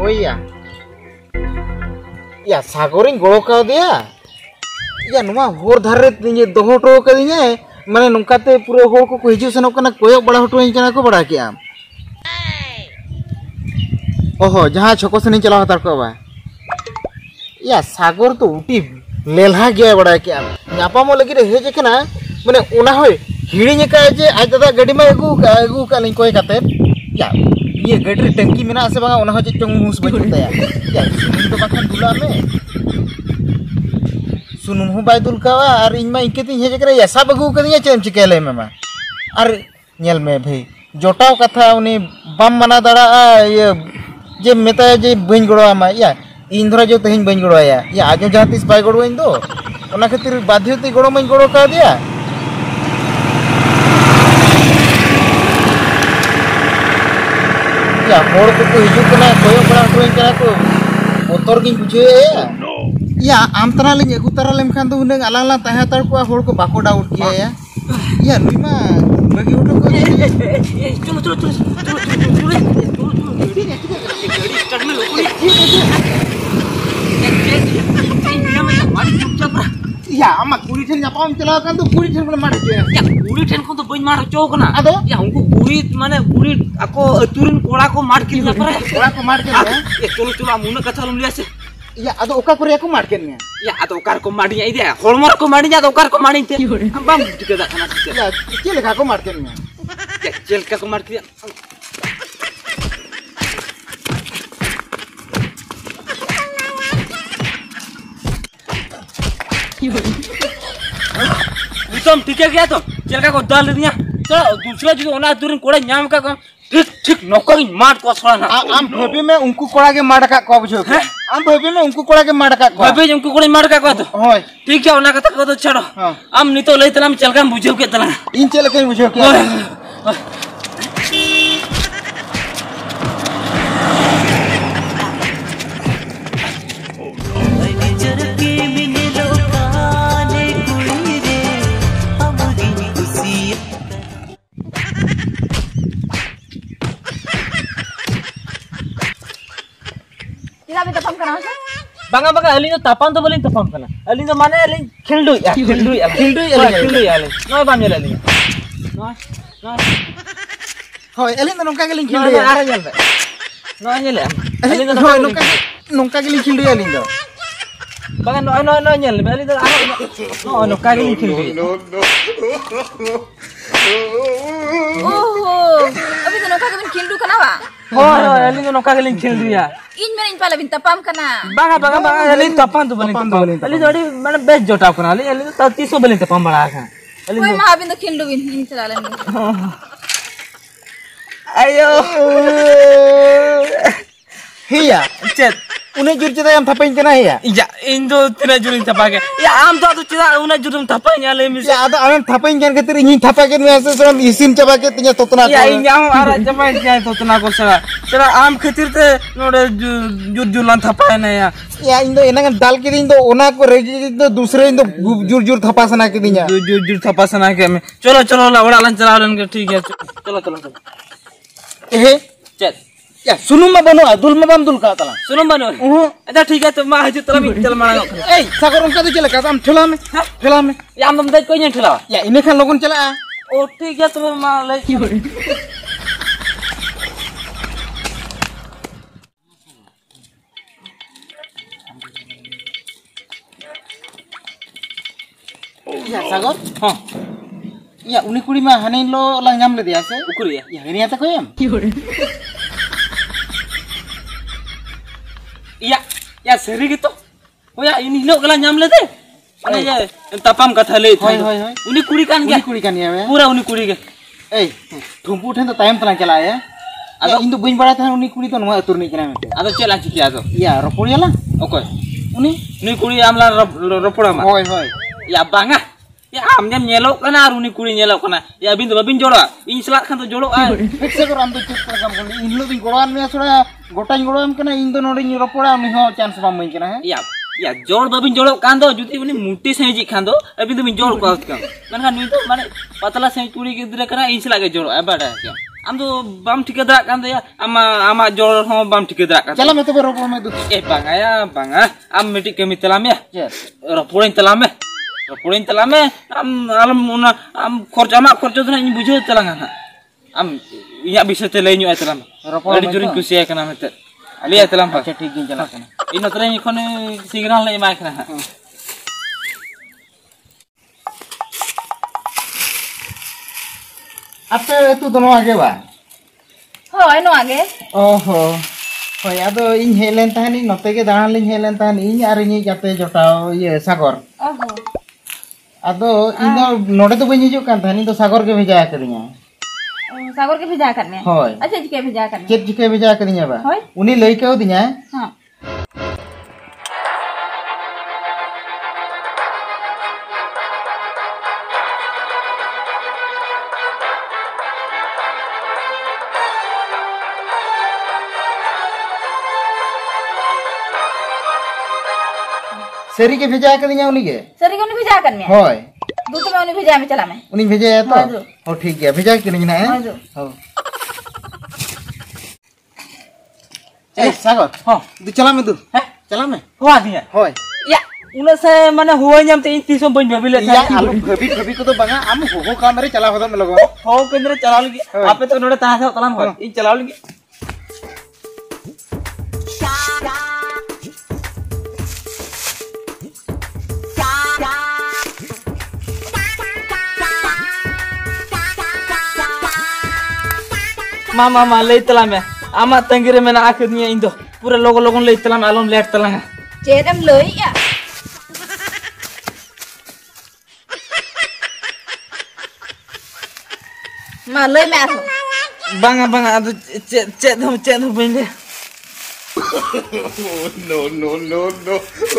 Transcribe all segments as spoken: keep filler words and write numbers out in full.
Oi ya. Ya Sagoring golo kau dia. Ya numa hor dhare tinye doho to kadinya. Mane nungkate pura hor ko hiju senok kana koyok bada hotoin kana ko bada kia. Oh, jahan choko seni chala hatar ko ba. Ya Sagor to uti lelha gaya bada kia. Nyapa mo lagi re heje kana mane una hoy हिड़िंग का जे आज दादा गाड़ी में अगू का अगू का link कोई काते या ये गाड़ी टंकी में ना से बगा उना जे चंग मुस बचता या या सुनुम तो बाखन दुला में सुनुम हो बाय दुल कावा और इन में इनके तीन हे करे ऐसा बगू कर दिया चेम चिकेले में मा और नेल में भाई जोटाव कथा उनी बम मना दड़ा ये जे मेता जे बइन गड़वा मा या इन धरा जो तहिन बइन गड़वा या या आज जहां तीस बाय गड़वा इन दो उना खातिर बाध्यती गड़ो में गड़ो का दिया या होड़ को को हिजू कना कोयो बड़ा टोइन कना को बोतर गिन बुझे या आम तना ले अगु तरा लेम खान दो उनंग अलांग लांग तहा तर को होड़ को बाको डाउट किया या या नुइमा बगी उठो को चलो चलो चलो चलो चलो गाड़ी स्टार्ट में लोको या अम्मा कुड़ी ठन जापाम चला कान तो कुड़ी ठन बन मारे या कुड़ी ठन को तो बइन मार चो कना अदो या उनको कुड़ी माने कुड़ी ako aturin कोड़ा को मार के ना पर कोड़ा को मार के ये चलो चलो मुने कथा लम लिया से या अदो ओका करे को मार के ने या अदो ओकार को मार दिया इदे होलमर को मार दिया तो ओकार को मार ते बम टिके दा खाना या के लेखा को मार के ने या चल का को मार दिया तुम ठीक है क्या तुम चल का को डाल दिया चलो दूसरा जो ओना तुरंत कोड़ा नाम का ठीक ठीक नौकरी मार को सोना आम भबी में उनको कोड़ा के मार का को बुझो आम भबी में उनको कोड़ा के मार का को भबी उनको कोड़ा मार का को तो होय ठीक है ओना कथा को तो छोड़ो आम नहीं तो ले तला चल का बुझो के तला इन चल के बुझो के bangga bangga alin itu tapan tuh paling tapam kana alin itu mana alin khildu ya khildu ya khildu ya khildu ya alin no bam ya alin no no hoy alin itu nongka alin khildu ya ara nyal no nyal alin itu hoy nongka nongka alin khildu ya alin itu bangga no no no nyal alin itu ara no nongka alin khildu no no oh abi itu nongka alin khildu kana ba hoy alin itu nongka alin khildu ya इन में इन पाला बिन तपाम कना बागा बागा बागा अली तपान तो बने अली थोड़ी मैंने बेस्ट जोटा कना अली अली तो तीसो बने तपाम बड़ा है अली कोई मां बिन तो खिंडू बिन इन चला ले ayo हिया चेत उन्हें जुर चेता हम थपाइन कना हिया या इन दो तेरा जुरिन थपा के या आम तो तो चेता उन्हें जुरम थपाइन याले मिस या आदा आम थपाइन कन खातिर इन थपा के में से हम इसिम चबा के तिया तोतना या इन जाम आरा जमाइन जाय तोतना को सरा तेरा आम खातिर ते नोडे जुर जुरलान थपाइन या या इन दो एना दाल के दिन दो ओना को रेजी दो दूसरे इन दो जुर जुर थपासना के दिया जुर जुर जुर थपासना के में चलो चलो लवड़ा लन चला लन के ठीक है चलो चलो चलो एहे चल या सुनुम में बनो दुल में बम दुल का तला सुनुम बनो अच्छा ठीक है तो मां हजू तला भी चल मारा ए सागर उनका तो चले का हम ठेला में ठेला में या हम दे कोई नहीं ठेला या इने खान लोगन चला ओ ठीक है तो मां ले या सागर हां या उनी कुड़ी में हने लो ला नाम ले दिया से उकुरी या हने आता कोई हम या या सरी gitu oh ya ini lo kala nyam le de ane ya tapam katha le hoy hoy hoy uni kuri kan ya kuri kan ya pura uni kuri ke ei thumpu then to time tana chala ya ado indu bain bara than uni kuri to nwa atur ni kana me ado chala chiki ado ya ropor yala okoy uni uni kuri amla ropora ma hoy hoy ya banga ya am nyam nyelo kana uni kuri nyelo kana ya bin do bin jodo in selat kan to jodo a fixe ko am to chuk program ko in lo bin goran me asura gotañ goram kana in do nodi ropora am ho chance bam main kana ya ya jor babin jolo kan do judi uni muti seji kan do abin do bin jol ko kan man kan ni to mane patala se kuri gidra kana in selat ke jolo abada am do bam tikadrak kan ya ama ama jor ho bam tikadrak kan चला मैं तो रोपो मैं दू eh banga ya banga am metik kami telam ya roporin telam ya roporin telam ya am alam una am khorja ama khorja tu ni bujhe telangan am inya bisa telai nyu telam adi jurin kusia kana meter ali telam pa ठीक गिन चला kana ino tren ikhone signal lai ma kana आपे तू दोनों आगे बा Hoy no age. ओहो होय आदो इन हेलेन तानी नते के दान लिन हेलेन तानी इन आर इन जाते जोटाओ ये सागर ओहो आदो इन नोडे तो बनि हिजु कान तानी तो सागर के भेजा करिया सागर के भेजा करने होय अच्छा जी के भेजा करने चेत जिके भेजा करिया बा होय उनी लई के दिया हां सरी के भेजा करिया उनी के सरी के उन्हें भेजा करने होय दू तो मैं उन्हें भेजा में चला मैं उनी भेजा तो ओ ठीक है भेजा करिया ना हां जो हो ए सागर हो दू चला में दू हैं चला में ho dia होय ya una se mana huwa nyam te tisom ban babile या आलू भभी भभी को तो बंगा हम हो हो काम रे चला होदा में लगो ho kendra chala lagi ape to node ta sa talam ho in chala lagi mama mama lei telam ya ama tangire mena akhirnya indo pura logo logon lei telam alon let telang cedem leuy ya ma leuy me asu banga banga adu cek cek dum cek dum bende no no no no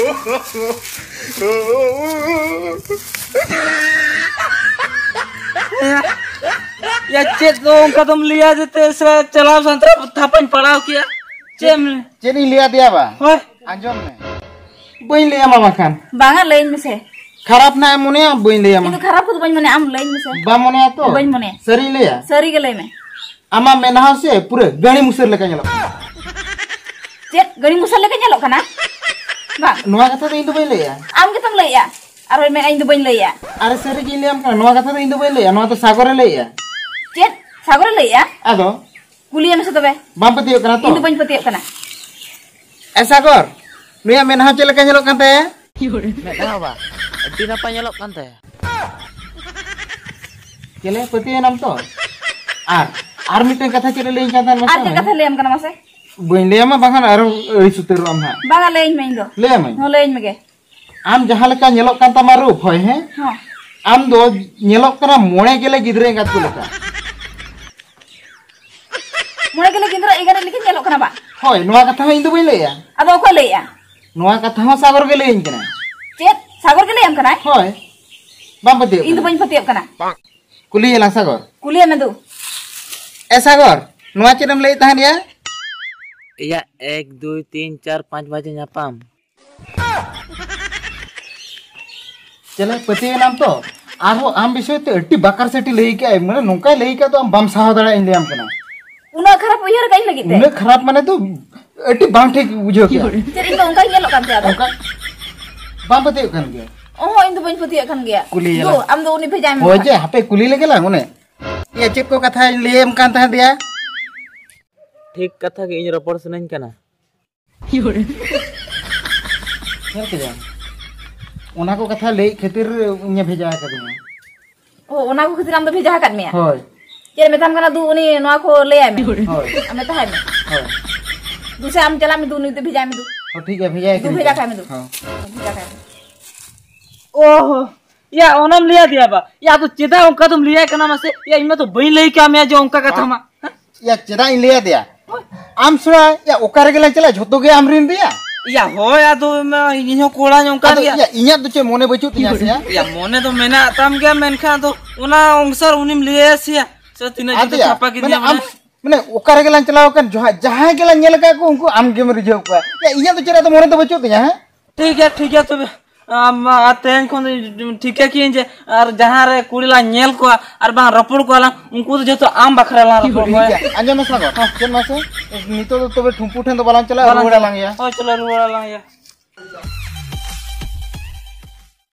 ya cek dong kadam liya jete se chalao santra thapan padao kiya cem चेनी लिया दिया बा hoy Anjum में बइन लिया मामा Khan banga leuy me se खराब ना मुने बइन लिया itu खराब खुद बन मने am leuy me se बा मुने तो बन मने सरी लिया सरी के लeuy me आमा मेना से पूरे गणी मुसर लेका ñalo ced gani musal leka nyalok kana ba नोआ कथा तो इन तो बइन लिया am ke tam leuy ya aro me ain do ban leuy ya अरे सरी की लिया हम नोआ कथा तो इन तो बइन लिया नोआ तो सागर लिया ced sagar leuy ya आदो kuliah me se tobe बाम पतियो कना तो itu ban petiak kana ऐसा कर नुया मेना चले का ñalo कांते mena ba adi napa nyalok kan teh चले पतियो नाम तो आर आर मिटन कथा चले लेइन कांता ar मसा ke kata leuy am kana mase बइन लिया मा बाखान आरो ओइ सुतेर आम हा banga leuy me indo ले मैं no leuy me ge आम जहां लेका ñalo कांता मारू होय है ha आम दो ñalo कना मोणे गेले गिदरे गात को लेका mone ke lagi ndra igare likin nyalok kana ba होय नोआ कथा इन तो बइन लिया ado ko leuy ya नोआ कथा हो सागर के लेइन कना ced sagar ke leuy am kana होय बाम पतियो itu ban petiak kana कुली ला सागर kuliah me du ए सागर नोआ चेदम ले तहन या ya ek dua tiga चार पाँच baje nyapam चले पतियो नाम तो आरो आम विषय ते अट्टी बाकार सेटी लेई के आय माने नोका लेई का तो आम बम साहो दड़ा इन लेम कना una खराब uyar kai lagi te उन्हें खराब माने तो अट्टी बाम ठीक बुझो के ced indo ongkai nyalok kan te ado ओका बाम पतियो कन के oh itu ban petiak kan ge Kuliah du lah. am do uni भेजा me हो जे हापे कुली लेके ला उन्हें ये चेप को कथा लेम कान ता दिया ठीक kata ke ini rapor senain kana हेल के जा उना को कथा ले खातिर इने भेजा कर दिया oh ona ko khatir am do भेजा kan me होय ced metam kana du uni noa ko leuy me होय ame tahay me होय du se am chala me du uni te भेजा me du हो ठीक है भेजा du भेजा kai me du हां भेजा kai me oh ya onam liya dia ba ya tu ceda ongka tum liya kana mase ya ima to bain lei ka me jo ongka katha ma या चेदा इन लिया दिया आम सुरा या ओकार गेला चला झोतो गे आमरिन दिया ya ho ya tu ini ho kola ongka आदो dia या इnya तो चे मोने बचु तिया से ya mone to mena tam ge men khan to una ongsar unim liya sia so tina आदो jita या thapa ki माने dia आम माने ओकार गेला चलाओ कन जहां गेला नेल का को उनको आम गेम रिजो को या इnya तो चेरा तो मोने तो बचु तिया है ठीक है ठीक है तो तेन खन ठीक है जे और जहां रे कुड़ीला नेल को और बा रपुड़ को ला उनको जो आम बखरा ला रपुड़ को अंजम सागर चल मासे नितो तो तबे ठुम्पू ठेन तो बालां चला रुड़ा लांग या ओ चलो रुड़ा लांग या